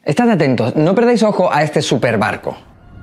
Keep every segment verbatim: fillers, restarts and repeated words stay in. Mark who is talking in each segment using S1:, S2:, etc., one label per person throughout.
S1: Estad atentos, no perdáis ojo a este superbarco.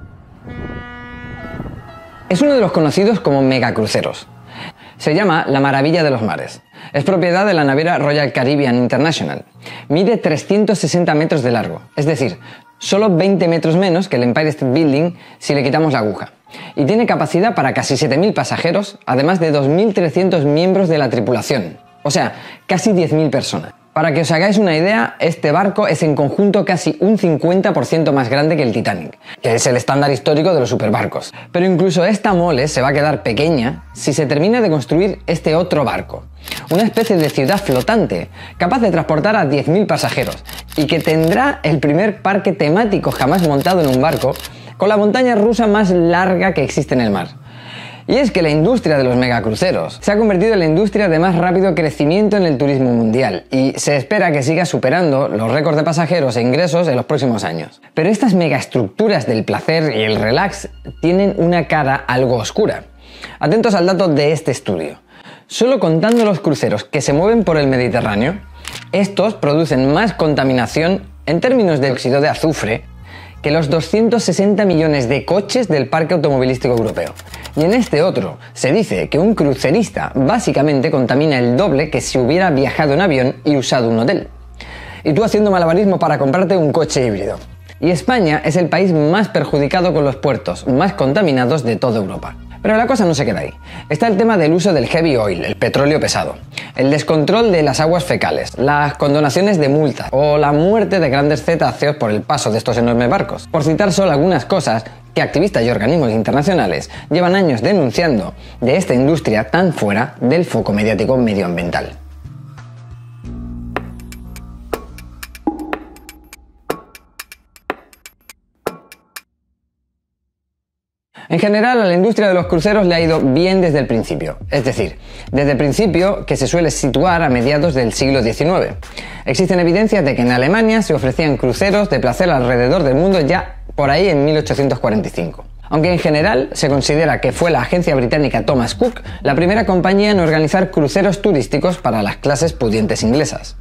S1: Es uno de los conocidos como megacruceros. Se llama la Maravilla de los Mares. Es propiedad de la naviera Royal Caribbean International. Mide trescientos sesenta metros de largo, es decir, solo veinte metros menos que el Empire State Building si le quitamos la aguja. Y tiene capacidad para casi siete mil pasajeros, además de dos mil trescientos miembros de la tripulación. O sea, casi diez mil personas. Para que os hagáis una idea, este barco es en conjunto casi un cincuenta por ciento más grande que el Titanic, que es el estándar histórico de los superbarcos. Pero incluso esta mole se va a quedar pequeña si se termina de construir este otro barco. Una especie de ciudad flotante, capaz de transportar a diez mil pasajeros, y que tendrá el primer parque temático jamás montado en un barco, con la montaña rusa más larga que existe en el mar. Y es que la industria de los megacruceros se ha convertido en la industria de más rápido crecimiento en el turismo mundial y se espera que siga superando los récords de pasajeros e ingresos en los próximos años. Pero estas megaestructuras del placer y el relax tienen una cara algo oscura. Atentos al dato de este estudio. Solo contando los cruceros que se mueven por el Mediterráneo, estos producen más contaminación en términos de óxido de azufre que los doscientos sesenta millones de coches del parque automovilístico europeo. Y en este otro se dice que un crucerista básicamente contamina el doble que si hubiera viajado en avión y usado un hotel. Y tú haciendo malabarismo para comprarte un coche híbrido. Y España es el país más perjudicado con los puertos más contaminados de toda Europa. Pero la cosa no se queda ahí. Está el tema del uso del heavy oil, el petróleo pesado, el descontrol de las aguas fecales, las condonaciones de multas o la muerte de grandes cetáceos por el paso de estos enormes barcos. Por citar solo algunas cosas que activistas y organismos internacionales llevan años denunciando de esta industria tan fuera del foco mediático medioambiental. En general, a la industria de los cruceros le ha ido bien desde el principio, es decir, desde el principio que se suele situar a mediados del siglo diecinueve. Existen evidencias de que en Alemania se ofrecían cruceros de placer alrededor del mundo ya por ahí en mil ochocientos cuarenta y cinco. Aunque en general se considera que fue la agencia británica Thomas Cook la primera compañía en organizar cruceros turísticos para las clases pudientes inglesas.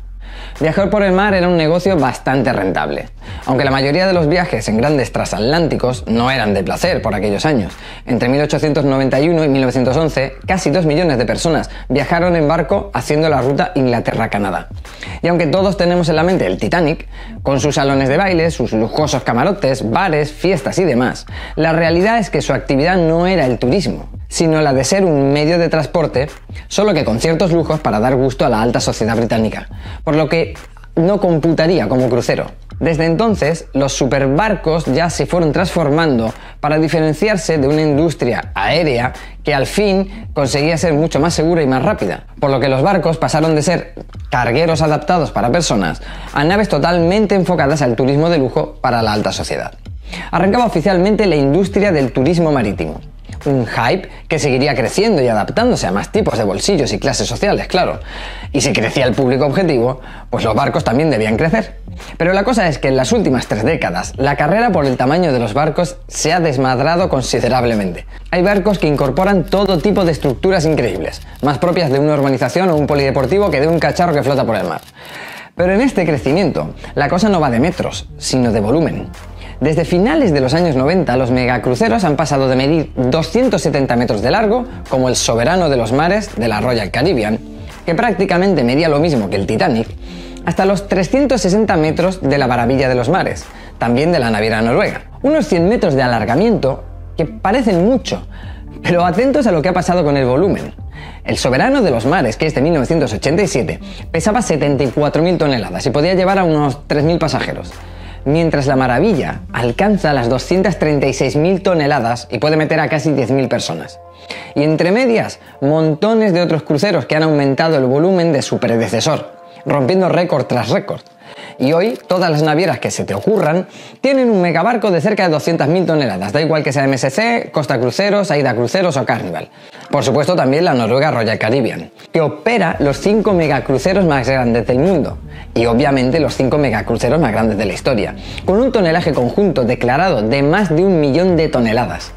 S1: Viajar por el mar era un negocio bastante rentable, aunque la mayoría de los viajes en grandes transatlánticos no eran de placer por aquellos años. Entre mil ochocientos noventa y uno y mil novecientos once, casi dos millones de personas viajaron en barco haciendo la ruta Inglaterra-Canadá. Y aunque todos tenemos en la mente el Titanic, con sus salones de baile, sus lujosos camarotes, bares, fiestas y demás, la realidad es que su actividad no era el turismo, sino la de ser un medio de transporte, solo que con ciertos lujos para dar gusto a la alta sociedad británica, por lo que no computaría como crucero. Desde entonces, los superbarcos ya se fueron transformando para diferenciarse de una industria aérea que al fin conseguía ser mucho más segura y más rápida, por lo que los barcos pasaron de ser cargueros adaptados para personas a naves totalmente enfocadas al turismo de lujo para la alta sociedad. Arrancaba oficialmente la industria del turismo marítimo. Un hype que seguiría creciendo y adaptándose a más tipos de bolsillos y clases sociales, claro. Y si crecía el público objetivo, pues los barcos también debían crecer. Pero la cosa es que en las últimas tres décadas, la carrera por el tamaño de los barcos se ha desmadrado considerablemente. Hay barcos que incorporan todo tipo de estructuras increíbles, más propias de una urbanización o un polideportivo que de un cacharro que flota por el mar. Pero en este crecimiento, la cosa no va de metros, sino de volumen. Desde finales de los años noventa, los megacruceros han pasado de medir doscientos setenta metros de largo, como el Soberano de los Mares de la Royal Caribbean, que prácticamente medía lo mismo que el Titanic, hasta los trescientos sesenta metros de la Maravilla de los Mares, también de la naviera noruega. Unos cien metros de alargamiento que parecen mucho, pero atentos a lo que ha pasado con el volumen. El Soberano de los Mares, que es de mil novecientos ochenta y siete, pesaba setenta y cuatro mil toneladas y podía llevar a unos tres mil pasajeros. Mientras la Maravilla alcanza las doscientas treinta y seis mil toneladas y puede meter a casi diez mil personas. Y entre medias, montones de otros cruceros que han aumentado el volumen de su predecesor, rompiendo récord tras récord. Y hoy, todas las navieras que se te ocurran tienen un megabarco de cerca de doscientas mil toneladas, da igual que sea M S C, Costa Cruceros, Aida Cruceros o Carnival. Por supuesto también la noruega Royal Caribbean, que opera los cinco megacruceros más grandes del mundo, y obviamente los cinco megacruceros más grandes de la historia, con un tonelaje conjunto declarado de más de un millón de toneladas.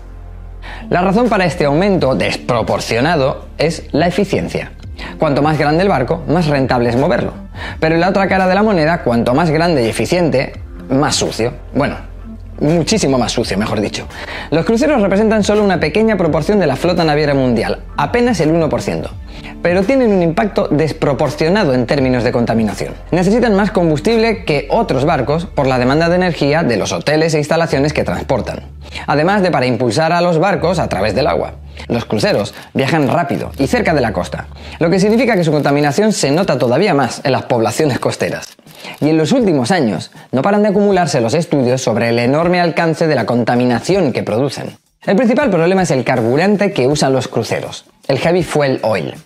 S1: La razón para este aumento desproporcionado es la eficiencia. Cuanto más grande el barco, más rentable es moverlo. Pero en la otra cara de la moneda, cuanto más grande y eficiente, más sucio. Bueno, muchísimo más sucio, mejor dicho. Los cruceros representan solo una pequeña proporción de la flota naviera mundial, apenas el uno por ciento. Pero tienen un impacto desproporcionado en términos de contaminación. Necesitan más combustible que otros barcos por la demanda de energía de los hoteles e instalaciones que transportan, además de para impulsar a los barcos a través del agua. Los cruceros viajan rápido y cerca de la costa, lo que significa que su contaminación se nota todavía más en las poblaciones costeras. Y en los últimos años no paran de acumularse los estudios sobre el enorme alcance de la contaminación que producen. El principal problema es el carburante que usan los cruceros, el heavy fuel oil,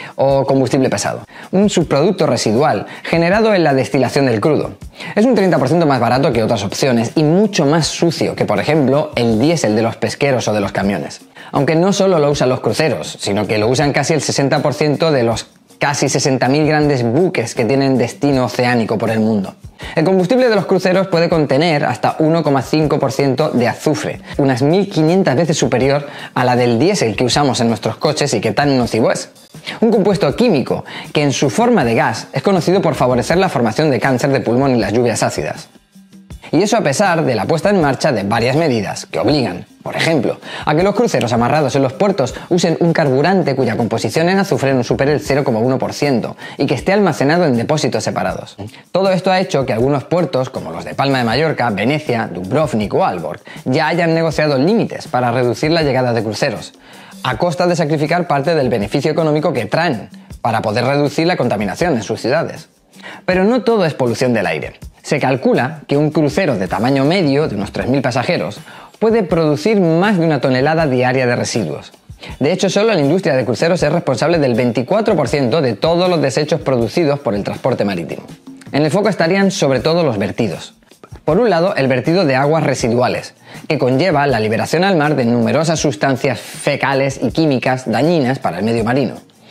S1: o combustible pesado, un subproducto residual generado en la destilación del crudo. Es un treinta por ciento más barato que otras opciones y mucho más sucio que, por ejemplo, el diésel de los pesqueros o de los camiones. Aunque no solo lo usan los cruceros, sino que lo usan casi el sesenta por ciento de los casi sesenta mil grandes buques que tienen destino oceánico por el mundo. El combustible de los cruceros puede contener hasta uno coma cinco por ciento de azufre, unas mil quinientas veces superior a la del diésel que usamos en nuestros coches y que tan nocivo es. Un compuesto químico que en su forma de gas es conocido por favorecer la formación de cáncer de pulmón y las lluvias ácidas. Y eso a pesar de la puesta en marcha de varias medidas que obligan, por ejemplo, a que los cruceros amarrados en los puertos usen un carburante cuya composición en azufre no supere el cero coma uno por ciento y que esté almacenado en depósitos separados. Todo esto ha hecho que algunos puertos, como los de Palma de Mallorca, Venecia, Dubrovnik o Aalborg, ya hayan negociado límites para reducir la llegada de cruceros, a costa de sacrificar parte del beneficio económico que traen para poder reducir la contaminación en sus ciudades. Pero no todo es polución del aire. Se calcula que un crucero de tamaño medio, de unos tres mil pasajeros, puede producir más de una tonelada diaria de residuos. De hecho, solo la industria de cruceros es responsable del veinticuatro por ciento de todos los desechos producidos por el transporte marítimo. En el foco estarían sobre todo los vertidos. Por un lado, el vertido de aguas residuales, que conlleva la liberación al mar de numerosas sustancias fecales y químicas dañinas para el medio marino.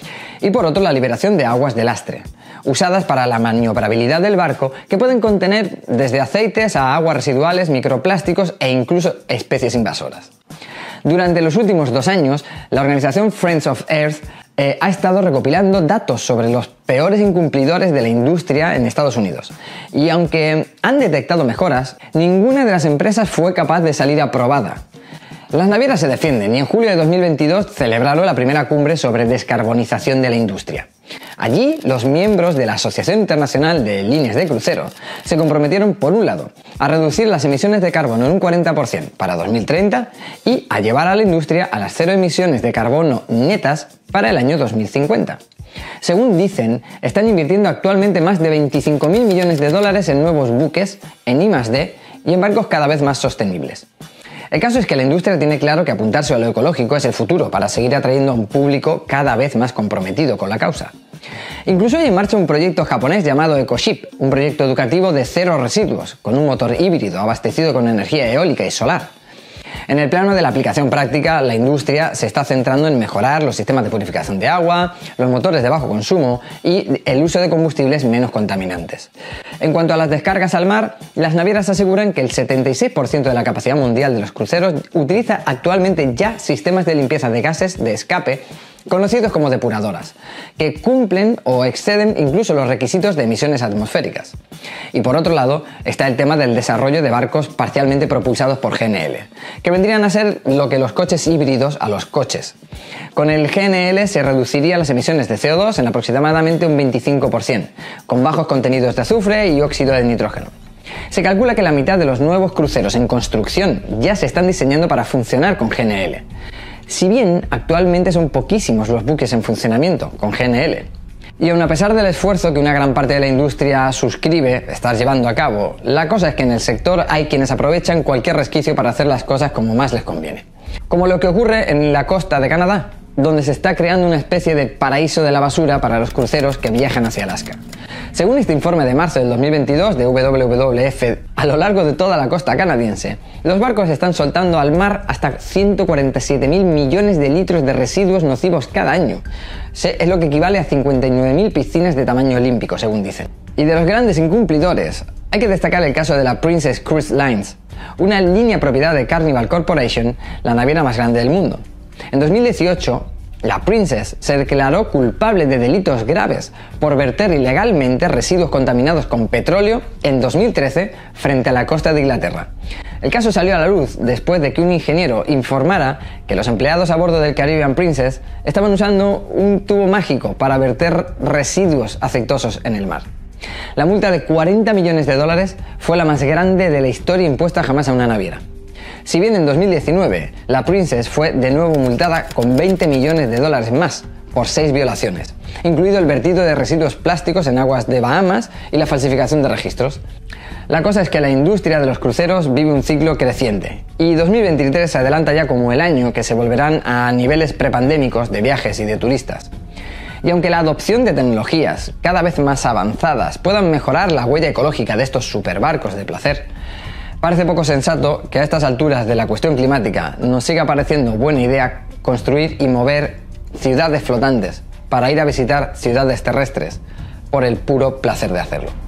S1: Y por otro, la liberación de aguas de lastre, usadas para la maniobrabilidad del barco, que pueden contener desde aceites a aguas residuales, microplásticos e incluso especies invasoras. Durante los últimos dos años, la organización Friends of Earth eh, ha estado recopilando datos sobre los peores incumplidores de la industria en Estados Unidos. Y aunque han detectado mejoras, ninguna de las empresas fue capaz de salir aprobada. Las navieras se defienden y en julio de dos mil veintidós celebraron la primera cumbre sobre descarbonización de la industria. Allí, los miembros de la Asociación Internacional de Líneas de Crucero se comprometieron, por un lado, a reducir las emisiones de carbono en un cuarenta por ciento para dos mil treinta y a llevar a la industria a las cero emisiones de carbono netas para el año dos mil cincuenta. Según dicen, están invirtiendo actualmente más de veinticinco mil millones de dólares en nuevos buques, en I más D y en barcos cada vez más sostenibles. El caso es que la industria tiene claro que apuntarse a lo ecológico es el futuro para seguir atrayendo a un público cada vez más comprometido con la causa. Incluso hay en marcha un proyecto japonés llamado EcoShip, un proyecto educativo de cero residuos, con un motor híbrido abastecido con energía eólica y solar. En el plano de la aplicación práctica, la industria se está centrando en mejorar los sistemas de purificación de agua, los motores de bajo consumo y el uso de combustibles menos contaminantes. En cuanto a las descargas al mar, las navieras aseguran que el setenta y seis por ciento de la capacidad mundial de los cruceros utiliza actualmente ya sistemas de limpieza de gases de escape conocidos como depuradoras, que cumplen o exceden incluso los requisitos de emisiones atmosféricas. Y por otro lado, está el tema del desarrollo de barcos parcialmente propulsados por G N L, que vendrían a ser lo que los coches híbridos a los coches. Con el G N L se reducirían las emisiones de C O dos en aproximadamente un veinticinco por ciento, con bajos contenidos de azufre y óxido de nitrógeno. Se calcula que la mitad de los nuevos cruceros en construcción ya se están diseñando para funcionar con G N L. Si bien actualmente son poquísimos los buques en funcionamiento con G N L. Y aun a pesar del esfuerzo que una gran parte de la industria suscribe estar llevando a cabo, la cosa es que en el sector hay quienes aprovechan cualquier resquicio para hacer las cosas como más les conviene. Como lo que ocurre en la costa de Canadá, donde se está creando una especie de paraíso de la basura para los cruceros que viajan hacia Alaska. Según este informe de marzo del dos mil veintidós de W W F, a lo largo de toda la costa canadiense, los barcos están soltando al mar hasta ciento cuarenta y siete mil millones de litros de residuos nocivos cada año. Es lo que equivale a cincuenta y nueve mil piscinas de tamaño olímpico, según dicen. Y de los grandes incumplidores, hay que destacar el caso de la Princess Cruise Lines, una línea propiedad de Carnival Corporation, la naviera más grande del mundo. En dos mil dieciocho, La Princess se declaró culpable de delitos graves por verter ilegalmente residuos contaminados con petróleo en dos mil trece frente a la costa de Inglaterra. El caso salió a la luz después de que un ingeniero informara que los empleados a bordo del Caribbean Princess estaban usando un tubo mágico para verter residuos aceitosos en el mar. La multa de cuarenta millones de dólares fue la más grande de la historia impuesta jamás a una naviera. Si bien en dos mil diecinueve la Princess fue de nuevo multada con veinte millones de dólares más por seis violaciones, incluido el vertido de residuos plásticos en aguas de Bahamas y la falsificación de registros. La cosa es que la industria de los cruceros vive un ciclo creciente y dos mil veintitrés se adelanta ya como el año que se volverán a niveles prepandémicos de viajes y de turistas. Y aunque la adopción de tecnologías cada vez más avanzadas puedan mejorar la huella ecológica de estos superbarcos de placer, parece poco sensato que a estas alturas de la cuestión climática nos siga pareciendo buena idea construir y mover ciudades flotantes para ir a visitar ciudades terrestres por el puro placer de hacerlo.